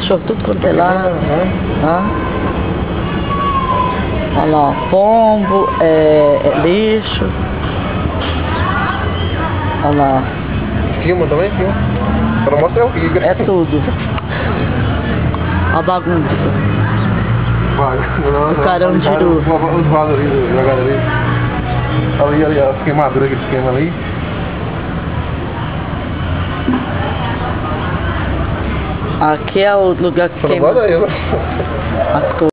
cachorro tudo quanto é lá. Tá? Olha lá, pombo, lixo. Olha lá. Filma também, filma. Para mostrar o que É tudo. A bagunça. O Carandiru. Os vasos ali, jogado ali. Ali, as queimaduras que eles queimam ali. Aqui é o lugar que Só não queima guarda eu. as coisas.